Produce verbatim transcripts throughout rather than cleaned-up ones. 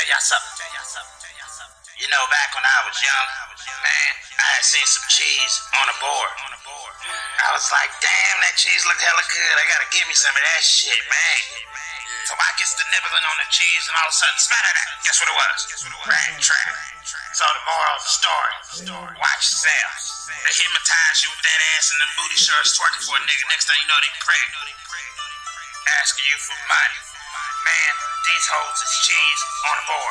y'all something, tell y'all something, tell y'all something. You know, back when I was young, man, I had seen some cheese on a board. I was like, damn, that cheese looked hella good. I gotta give me some of that shit, man. So I gets the nibbling on the cheese, and all of a sudden, smatter that. Guess what it was? Rat trap. So the moral of the story, watch yourself. They hypnotize you with that ass and them booty shirts twerking for a nigga. Next thing you know, they pregnant. Asking you for money. Man, these hoes is cheese on the board.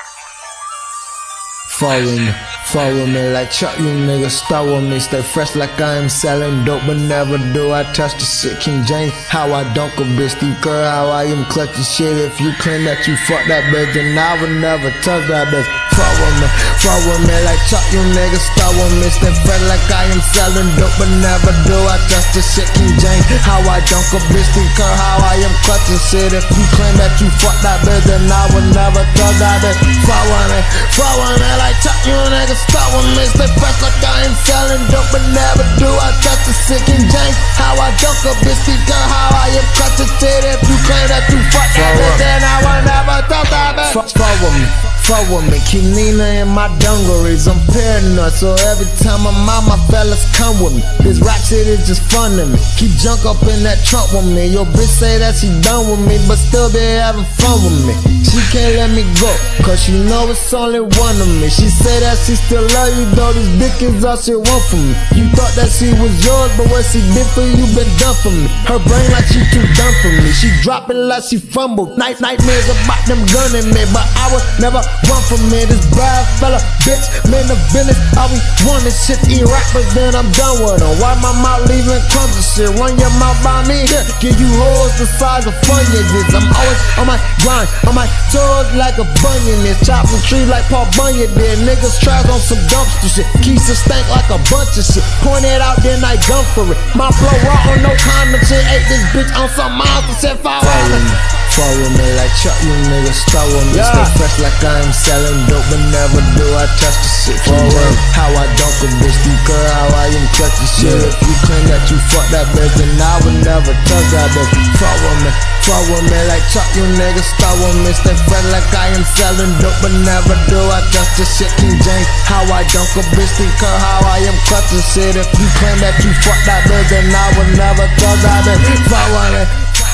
Follow me, follow me like Chuck, you niggas start with me. Stay fresh like I am selling dope, but never do I touch the shit. King James, how I dunk a bitch, Steve Kerr, how I am clutching shit. If you claim that you fuck that bitch, then I would never touch that bitch. Follow me, follow me like Chuck, you niggas start with me. Stay fresh like I am selling dope, but never do I touch the shit. King James, how I dunk a bitch, Steve Kerr, how I am clutching shit. If you claim that you fuck that bitch, then I would never touch that bitch. Follow me, follow me like Chuck, you niggas start with me. Stay fresh like I am selling dope, but never do I touch the shit. King James, how I dunk a bitch, Steve Kerr, how I am clutching shit. If you claim that you fuck that bitch, then I would never touch that bitch. Follow me, follow me, keep Nina in my dungarees. I'm paranoid, so every time I'm out, my fellas come with me. This rap shit is just fun to me. Keep junk up in that trunk with me. Your bitch say that she done with me, but still be having fun with me. She can't let me go, cause she know it's only one of me. She say that she still love you, though this dick is all she want from me. You thought that she was yours, but what she did for you been done for me. Her brain like she too done for me. She drop it like she fumbled. Night nightmares about them gunning me, but I would never run from me. This bad fella, bitch, man, the business. All we want is shit, eat rappers, then I'm done with them. Why my mouth leaving crumbs and shit? Run your mouth by me, yeah. Give you hoes the size of Funyuns. I'm always on my grind, on my toes like a bunion is. Chopping trees like Paul Bunyan did. Niggas trash on some dumpster shit. Keys to stank like a bunch of shit. Point it out, then I gun for it. My flow raw on no condom shit. Ate this bitch on some monster shit. Follow me, follow me like Chuck, you niggas start with me. Yeah. Stay fresh like I am selling dope, but never do I touch the shit. Follow how I dunk a bitch, Steve Kerr, how I am clutching shit. Yeah. If you claim that you fuck that bitch, then I would never touch that bitch. Follow me, follow me like Chuck, you niggas start with me. Stay fresh like I am selling dope, but never do I touch the shit. King James, how I dunk a bitch, Steve Kerr, how I am clutching shit. If you claim that you fuck that bitch, then I would never touch that bitch. Follow me.